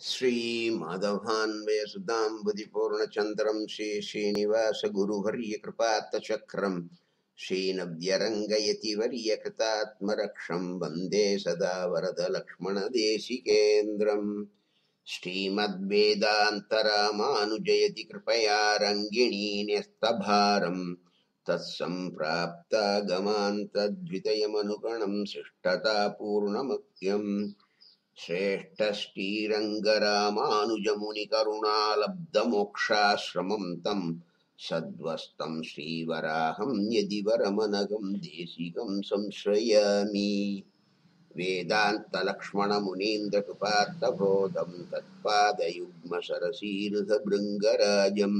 श्रीमाधवान्वयसुताम्बुधिपूर्णचन्द्रं श्रीश्रीनिवासगुरुवर्यकृपात्तचक्रं श्रीनव्यरङ्गयतिवर्यकृतात्मरक्षं वन्दे सदा वरदलक्ष्मणदेशिकेन्द्रम् श्रीमद्वेदान्तरामानुजयति कृपया रङ्गिणी न्यस्तभारम् तत्सम्प्राप्तागमान्तद्वितयमनुगणं शिष्टतापूर्णमत्यम् श्रेष्ठश्रीरङ्गरामानुजमुनिकरुणालब्धमोक्षाश्रमं तं सद्वस्तं श्रीवराहं यदि वरमनघं देशिकं संश्रयामि वेदान्तलक्ष्मणमुनीन्द्रकृपार्थबोधं तत्पादयुग्मसरसीरुधभृङ्गराजं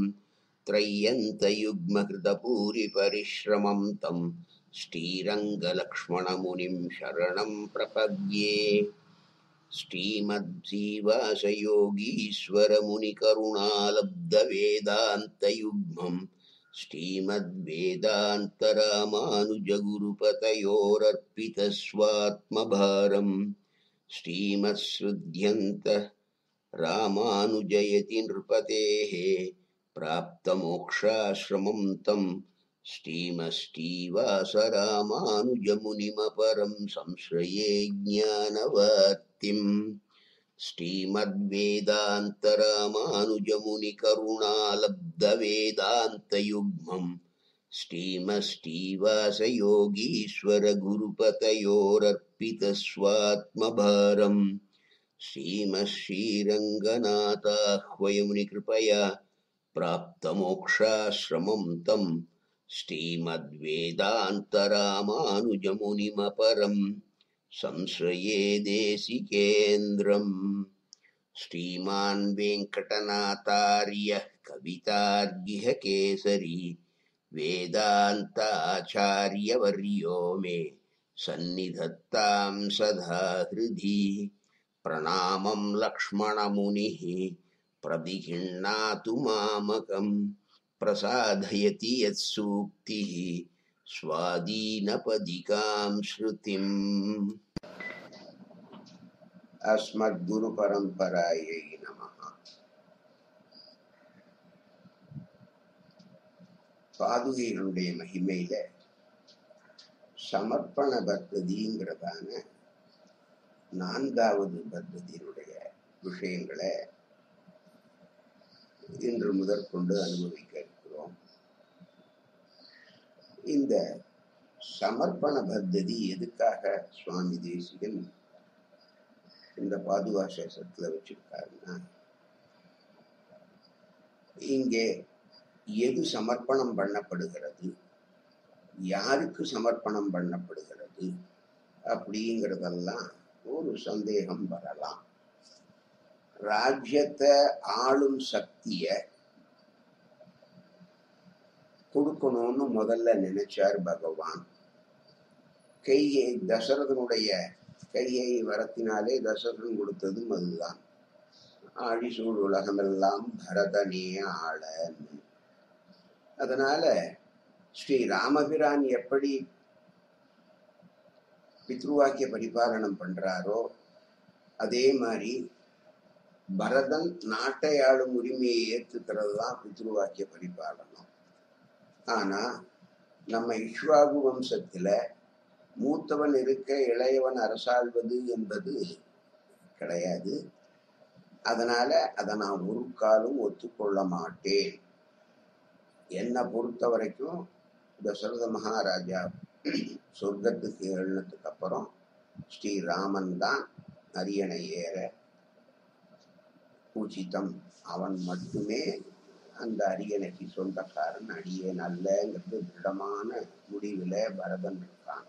त्रय्यन्तयुग्मकृतभूरिपरिश्रमं तं श्रीरङ्गलक्ष्मणमुनिं शरणं प्रपद्ये श्रीमद्जीवासयोगीश्वरमुनिकरुणालब्धवेदान्तयुग्मम् श्रीमद्वेदान्तरामानुजगुरुपतयोरर्पितस्वात्मभारम् श्रीमत्सृध्यन्त रामानुजयति नृपतेः प्राप्तमोक्षाश्रमं तम् श्रीमश्रीवासरामानुजमुनिमपरं संश्रये ज्ञानवर्तिम् श्रीमद्वेदान्तरामानुजमुनिकरुणालब्धवेदान्तयुग्मम् श्रीमश्रीवासयोगीश्वरगुरुपतयोरर्पितस्वात्मभारम् श्रीमश्रीरङ्गनाथाह्वयमुनिकृपया प्राप्तमोक्षाश्रमं तं श्रीमद्वेदान्तरामानुजमुनिमपरं संश्रये देशिकेन्द्रम् श्रीमान् वेङ्कटनाथार्यः कवितार्गिह केसरी वेदान्ताचार्यवर्यो मे सन्निधत्तां सदा हृदि प्रणामं लक्ष्मणमुनिः प्रदिहिण्णातु मामकं प्रसादयति यत्सूक्तिः स्वादीनपदिकां श्रुतिम् अस्मद्गुरुपरम्परायै नमः। பாதுகையினுடைய மகிமையில சமர்ப்பண பத்ததிங்கிறதான 4வது பத்ததியினுடைய விஷயங்களை இன்று முதற்கொண்டு அனுபவிக்க இருக்கிறோம். இந்த சமர்ப்பண பத்ததி எதுக்காக சுவாமி தேசிகன் இந்த பாதுகா சேஷத்துல வச்சிருக்காருன்னா, இங்கே எது சமர்ப்பணம் பண்ணப்படுகிறது, யாருக்கு சமர்ப்பணம் பண்ணப்படுகிறது அப்படிங்கிறதெல்லாம் ஒரு சந்தேகம் வரலாம். ராஜ்யத்தை ஆளும் சக்திய கொடுக்கணும்னு முதல்ல நினைச்சார் பகவான். கையை தசரதனுடைய கையை வரத்தினாலே தசரதன் கொடுத்ததும் அதுதான். ஆழிசூழ் உலகமெல்லாம் பரதனே ஆளன்னு. அதனால ஸ்ரீ ராமபிரான் எப்படி பித்ருவாக்கிய பரிபாலனம் பண்றாரோ அதே மாதிரி பரதன் நாட்டை ஆளும் உரிமையை ஏற்றுக்கிறது தான் பித்ருவாக்கிய பரிபாலனம். ஆனா நம்ம இக்ஷ்வாகு வம்சத்துல மூத்தவன் இருக்க இளையவன் அரசாள்வது என்பது கிடையாது. அதனால அதை நான் ஒரு காலம் ஒத்துக்கொள்ள மாட்டேன். என்னை பொறுத்த வரைக்கும் தசரத மகாராஜா சொர்க்கத்துக்கு எழுனதுக்கு அப்புறம் ஸ்ரீராமன் தான் அரியணை ஏற உச்சிதம். அவன் மட்டுமே அந்த அரியணைக்கு சொந்தக்காரன். அடியே நல்லங்கிறது திடமான முடிவுல பரதன் இருக்கான்.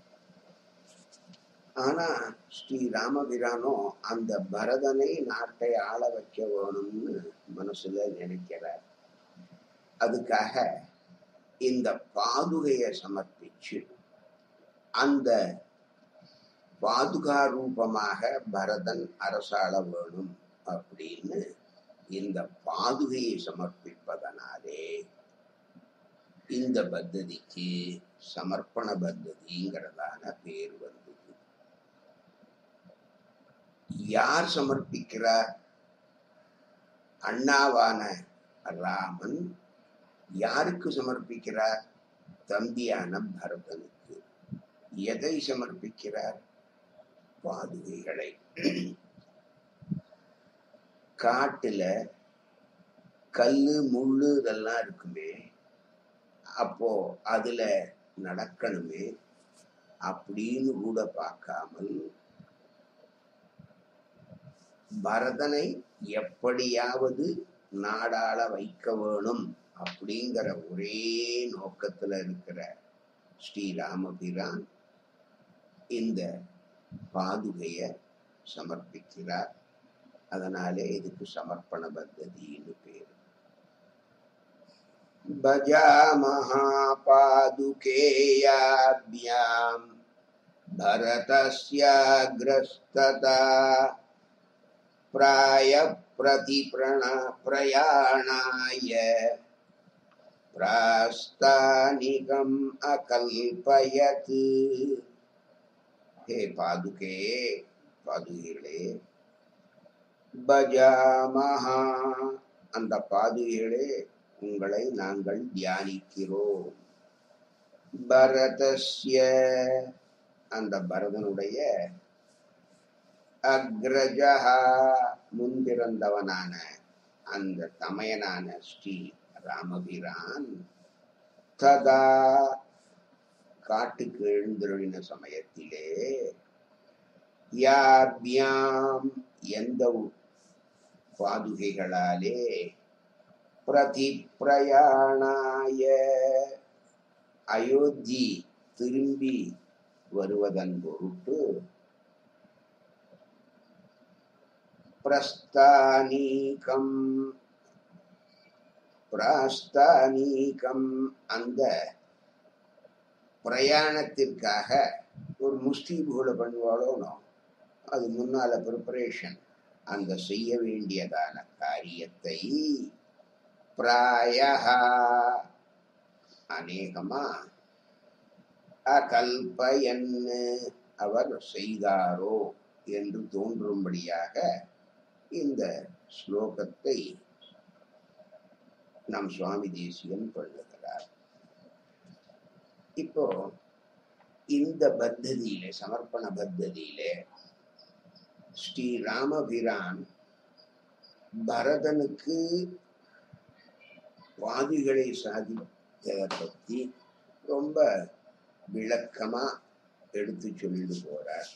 ஆனா ஸ்ரீ ராமபிரானோ அந்த பரதனை நாட்டை ஆள வைக்க வேணும்னு மனசுல நினைக்கிறார். அதுக்காக இந்த பாதுகையை சமர்ப்பிச்சு அந்த பாதுகா ரூபமாக பரதன் அரசாள வேணும் அப்படின்னு இந்த பாதுகையை சமர்ப்பிப்பதனாலே இந்த பத்ததிக்கு சமர்ப்பண பத்ததிங்கிறதான பேர் வந்தது. யார் சமர்ப்பிக்கிறார் அண்ணாவான ராமன் யாருக்கு சமர்ப்பிக்கிறார்? தம்பியான பரதனுக்கு. எதை சமர்ப்பிக்கிறார்? பாதுகைகளை. காட்டுல கல்லு முள்ளு இதெல்லாம் இருக்குமே, அப்போ அதுல நடக்கணுமே அப்படின்னு கூட பார்க்காமல் பரதனை எப்படியாவது நாடாள வைக்க வேணும் அப்படிங்கிற ஒரே நோக்கத்துல இருக்கிற ஸ்ரீராமபிரான் இந்த பாதுகைய சமர்ப்பிக்கிறார். அதனாலே இதுக்கு சமர்ப்பண பத்ததின்னு பேரு. பஜாமஹா பாதுகேயாப்யாம் பரதஸ்யாக்ரஸ்ததா பிராய பிரயாணாய பிராஸ்தானிகம் அகல்பயத். ஹே பாதுகே, பாதுகைகளே, பஜாமஹா, அந்த பாதுகைகளே உங்களை நாங்கள் தியானிக்கிறோம். பரதஸ்ய, அந்த பரதனுடைய, அக்ரஜஹா, முன்பிறந்தவனான அந்த தமையனான ஸ்ரீ ராமபிரான், ததா, காட்டுக்கு எழுந்தருளின சமயத்திலே, யாப்யாம், எந்த பாதுகைகளாலே, பிரதி பிரயாணாய, அயோத்தி திரும்பி வருவதன் பொருட்டு, பிரஸ்தானீகம், பிராஸ்தானீகம், அந்த பிரயாணத்திற்காக ஒரு முஸ்தீபுகளை பண்ணுவாளோனோ, அது முன்னால ப்ரிப்பரேஷன், அந்த செய்ய வேண்டியதான காரியத்தை பிராயஹா, அநேகமா, அகல்பயன், அவர் செய்தாரோ என்று தோன்றும்படியாக இந்த ஸ்லோகத்தை நம் சுவாமி தேசிகன் பண்ணுகிறார். இப்போ இந்த பத்ததியிலே, சமர்ப்பண பத்ததியிலே ஸ்ரீ ராமபிரான் பரதனுக்கு பாதுகளை சாதித்ததை பத்தி ரொம்ப விளக்கமா எடுத்து சொல்லிட்டு போறார்.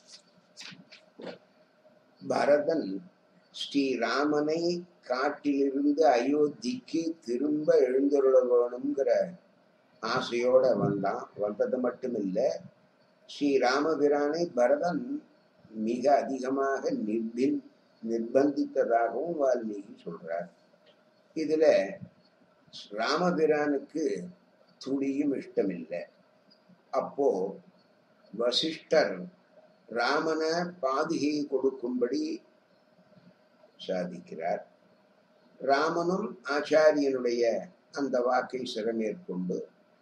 பரதன் ஸ்ரீராமனை காட்டிலிருந்து அயோத்திக்கு திரும்ப எழுந்தருள வேணுங்கிற ஆசையோட வந்தது மட்டுமில்ல, ஸ்ரீராமபிரானை பரதன் மிக அதிகமாக நிர்பந்தித்ததாகவும் வால்மீகி சொல்றார். இதுல ராமபிரானுக்கு துளியும் இஷ்டமில்லை. அப்போ வசிஷ்டர் ராமனை பாதுகையை கொடுக்கும்படி சாதிக்கிறார். ராமனும் ஆச்சாரியனுடைய அந்த வாக்கை சிறமேற்கொண்டு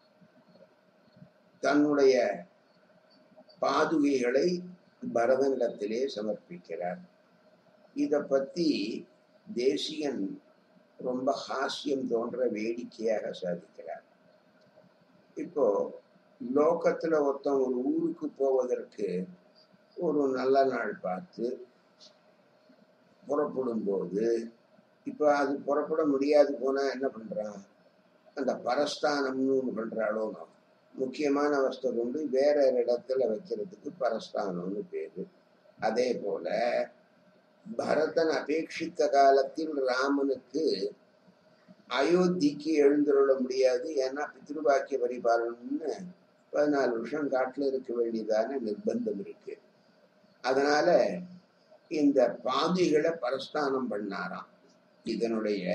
தன்னுடைய பாதுகைகளை பரதனிடத்திலே சமர்ப்பிக்கிறார். இத பத்தி தேசிகன் ரொம்ப ஹாஸ்யம் தோன்ற வேடிக்கையாக சாதிக்கிறார். இப்போ லோகத்துல ஒருத்தன் ஒரு ஊருக்கு போவதற்கு ஒரு நல்ல நாள் பார்த்து புறப்படும் போது, இப்ப அது புறப்பட முடியாது போனா என்ன பண்றான்? அந்த பரஸ்தானம்னு ஒண்ணு பண்றாளோ, முக்கியமான வஸ்து கொண்டு வேற இடத்துல வைக்கிறதுக்கு பரஸ்தானம்னு பேரு. அதே போல பரதன் அபேட்சித்த காலத்தில் ராமனுக்கு அயோத்திக்கு எழுந்துள்ள முடியாது. ஏன்னா பித்ருபாக்கிய பரிபாலனம்னு 14 வருஷம் காட்டுல இருக்க வேண்டியதான நிர்பந்தம் இருக்கு. அதனால இந்த பாதிகளை பரஸ்தானம் பண்ணாராம். இதனுடைய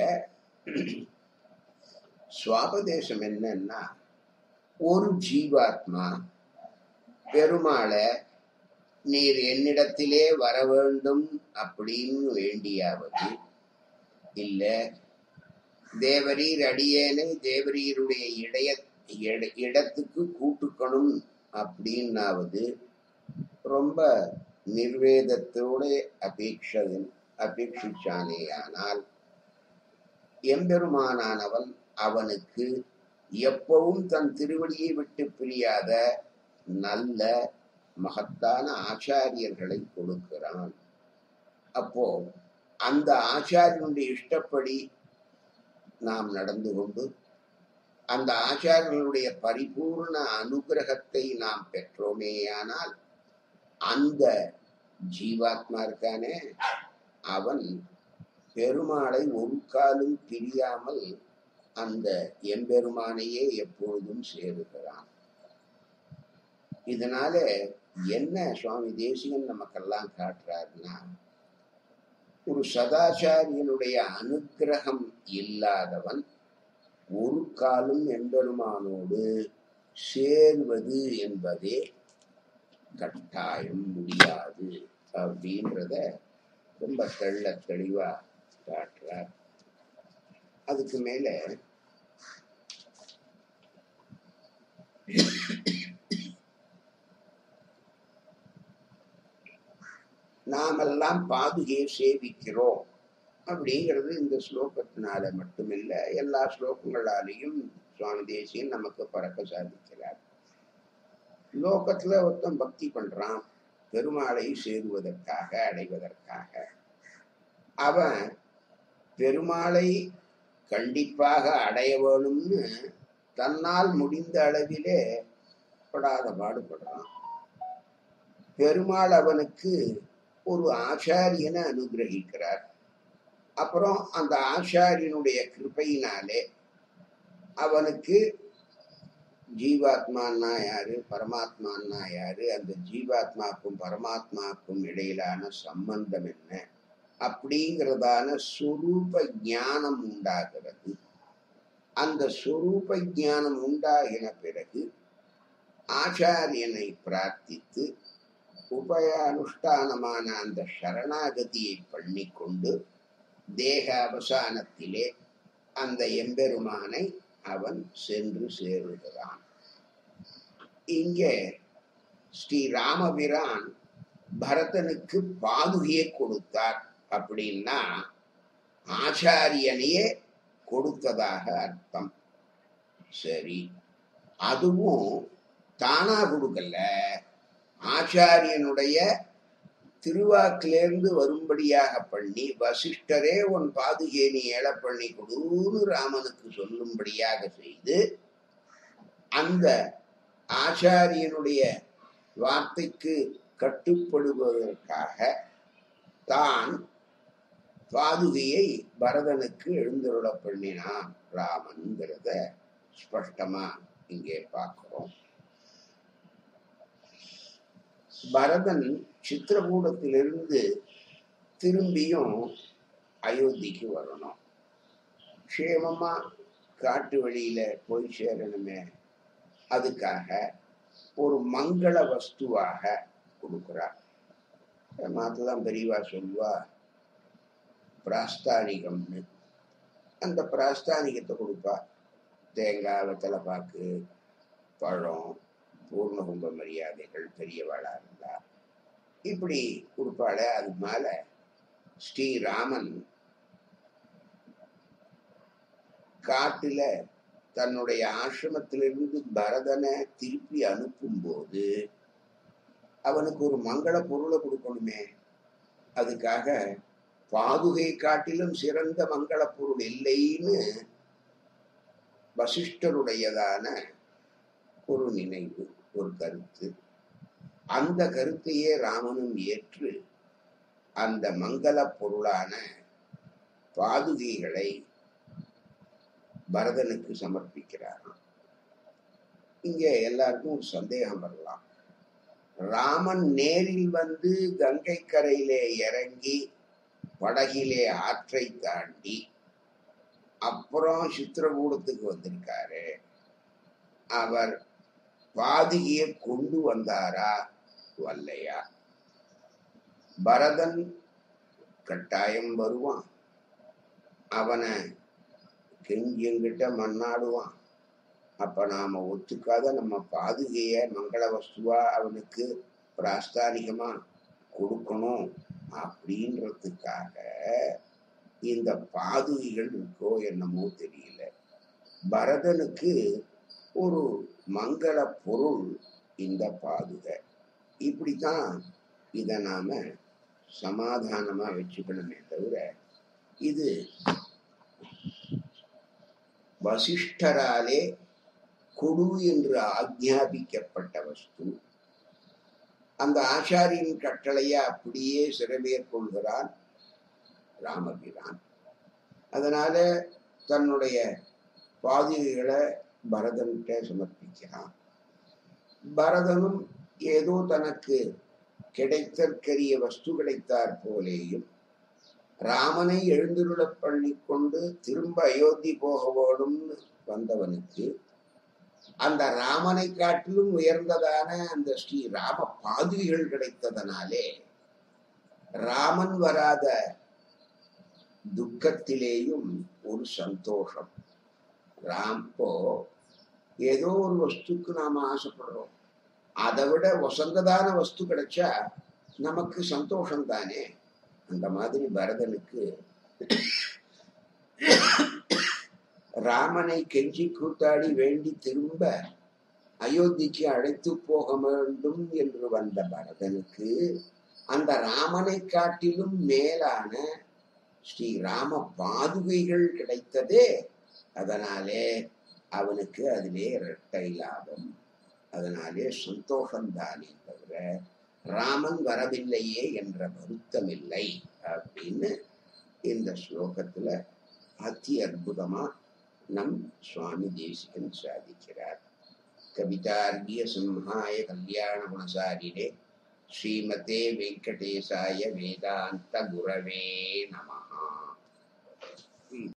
சுவாபதேசம் என்னன்னா, ஒரு ஜீவாத்மா பெருமாளை நீர் என்னிடத்திலே வர வேண்டும் அப்படின்னு வேண்டியாவது, இல்ல தேவரீர் அடியேனை தேவரீருடைய இடத்துக்கு கூட்டுக்கணும் அப்படின்னாவது, ரொம்ப நிர்வேதத்தோட அபேட்சிச்சானேயானால் எம்பெருமானானவன் அவனுக்கு எப்பவும் தன் திருவடியை விட்டு பிரியாத நல்ல மகத்தான ஆச்சாரியர்களை கொடுக்கிறான். அப்போ அந்த ஆச்சாரியனுடைய இஷ்டப்படி நாம் நடந்து கொண்டு அந்த ஆச்சாரியர்களுடைய பரிபூர்ண அனுகிரகத்தை நாம் பெற்றோமேயானால் அந்த ஜீவாத்மா இருக்கானே அவன் பெருமாளை ஒரு காலும் பிரியாமல் அந்த எம்பெருமானையே எப்பொழுதும் சேருகிறான். இதனால என்ன சுவாமி தேசிகன் நமக்கெல்லாம் காட்டுறாருன்னா, ஒரு சதாச்சாரியனுடைய அனுகிரகம் இல்லாதவன் ஒரு காலம் எம்பெருமானோடு சேர்வது என்பதே கட்டாயம் முடியாது அப்படின்றத ரொம்ப தெள்ள தெளிவா காட்டுறார். அதுக்கு மேல நாமெல்லாம் பாதுகையை சேவிக்கிறோம் அப்படிங்கிறது இந்த ஸ்லோகத்தினால மட்டுமில்ல, எல்லா ஸ்லோகங்களாலையும் சுவாமி தேசியன் நமக்கு பறக்க சாதிக்கிறார். லோகத்துல ஒருத்தன் பக்தி பண்றான் பெருமாளை சேருவதற்காக, அடைவதற்காக. அவன் பெருமாளை கண்டிப்பாக அடைய வேணும்னு தன்னால் முடிந்த அளவிலே படாத பாடுபடுறான். பெருமாள் அவனுக்கு ஒரு ஆச்சாரியனை அனுகிரகிக்கிறார். அப்புறம் அந்த ஆச்சாரியனுடைய கிருபையினாலே அவனுக்கு ஜீவாத்மான்னா யாரு, பரமாத்மான்னா யாரு, அந்த ஜீவாத்மாக்கும் பரமாத்மாக்கும் இடையிலான சம்பந்தம் என்ன அப்படிங்கிறதான சுரூப ஞானம் உண்டாகிறது. அந்த சுரூப ஞானம் உண்டாகின பிறகு ஆச்சாரியனை பிரார்த்தித்து உபயானுஷ்டானமான அந்த சரணாகதியை பண்ணிக்கொண்டு தேக அவசானத்திலே அந்த எம்பெருமானை அவன் சென்று சேருகிறான். இங்கே ஸ்ரீ ராமபிரான் பரதனுக்கு பாதுகையை கொடுத்தார் அப்படின்னா ஆச்சாரியனையே கொடுத்ததாக அர்த்தம். சரி, அதுவும் தானா கொடுக்கல, ஆச்சாரியனுடைய திருவாக்கிலிருந்து வரும்படியாக பண்ணி வசிஷ்டரே உன் பாதுகையை நீ ஏழை பண்ணி கொடுன்னு ராமனுக்கு சொல்லும்படியாக செய்து அந்த ஆச்சாரியனுடைய வார்த்தைக்கு கட்டுப்படுவதற்காக தான் பாதுகையை பரதனுக்கு எழுந்தருள பண்ணினான் ராமன்கிறத ஸ்பஷ்டமா இங்கே பார்க்கிறோம். பரதன் சித்திரகூடத்திலிருந்து திரும்பியும் அயோத்திக்கு வரணும், க்ஷேமமா காட்டு வழியில போய் சேரணுமே, அதுக்காக ஒரு மங்கள வஸ்துவாக கொடுக்கிறார். மாத்தெல்லாம் பெரியவா சொல்வா பிராஸ்தானிகம்னு. அந்த பிராஸ்தானிகத்தை கொடுப்பா. தேங்காய், வெத்தலை பாக்கு, பழம், பூர்ணகும்ப மரியாதைகள் பெரியவாளா இருந்தா இப்படி கொடுப்பாள. அது மேல ஸ்ரீராமன் காட்டுல தன்னுடைய ஆசிரமத்திலிருந்து பரதனை திருப்பி அனுப்பும் போது அவனுக்கு ஒரு மங்கள பொருளை கொடுக்கணுமே. அதுக்காக பாதுகை காட்டிலும் சிறந்த மங்கள பொருள் இல்லைன்னு வசிஷ்டருடையதான ஒரு நினைவு, ஒரு கருத்து. அந்த கருத்தையே ராமனும் ஏற்று அந்த மங்கள பொருளான பாதுகைகளை பரதனுக்கு சமர்ப்பிக்கிறாராம். இங்க எல்லாருக்கும் ஒரு சந்தேகம் வரலாம். ராமன் நேரில் வந்து கங்கை கரையிலே இறங்கி படகிலே ஆற்றை தாண்டி அப்புறம் சித்திரகூடத்துக்கு வந்திருக்காரு, அவர் பாதுகையை கொண்டு வந்தாரா வல்லையா? பரதன் கட்டாயம் வருவான், அவனை கெஞ்சியங்கிட்ட மண்ணாடுவான். அப்ப நாம ஒத்துக்காத நம்ம பாதுகைய மங்கள வஸ்துவா அவனுக்கு பிராஸ்தானிகமா கொடுக்கணும் அப்படின்றதுக்காக இந்த பாதுகைகள் இருக்கோ என்னமோ தெரியல. பரதனுக்கு ஒரு மங்கள பொருள் இந்த பாதுகை. இப்படித்தான் இத நாம சமாதானமா வச்சுக்கணுமே தவிர, இது வசிஷ்டராலே கொடு என்று ஆக்ஞாபிக்கப்பட்ட வஸ்து. அந்த ஆச்சாரியின் கட்டளையை அப்படியே சிறமேற்கொள்கிறான் ராமபிரான். அதனால தன்னுடைய பாதுகைகளை பரதன்கிட்ட சமர்ப்பிக்கிறான். பரதனும் ஏதோ தனக்கு கிடைத்தற்கரிய வஸ்து கிடைத்தார் போலேயும் ராமனை எழுந்துருளப் பண்ணி கொண்டு திரும்ப அயோத்தி போக வேணும்னு வந்தவனுக்கு அந்த ராமனை காட்டிலும் உயர்ந்ததான அந்த ஸ்ரீ ராம பாதுகைகள் கிடைத்ததனாலே ராமன் வராத துக்கத்திலேயும் ஒரு சந்தோஷம். ராம்போ ஏதோ ஒரு வஸ்துக்கு நாம ஆசைப்படுறோம், அதை விட வசந்ததான வஸ்து கிடைச்சா நமக்கு சந்தோஷம் தானே. அந்த மாதிரி பரதனுக்கு ராமனை கெஞ்சி கூத்தாடி வேண்டி திரும்ப அயோத்திக்கு அழைத்து போக வேண்டும் என்று வந்த பரதனுக்கு அந்த ராமனை காட்டிலும் மேலான ஸ்ரீராம பாதுகைகள் கிடைத்ததே. அதனாலே அவனுக்கு அதிலே இரட்டை லாபம். அதனாலே சந்தோஷம்தானே தவிர ராமன் வரவில்லையே என்ற வருத்தம் இல்லை அப்படின்னு இந்த ஸ்லோகத்துல அதி அற்புதமா நம் சுவாமி தேசிகன் சாதிக்கிறார். கவிதார்கிய சிம்ஹாய கல்யாண குணசாரிணே ஸ்ரீமதே வெங்கடேசாய வேதாந்த குரவே நமஹா.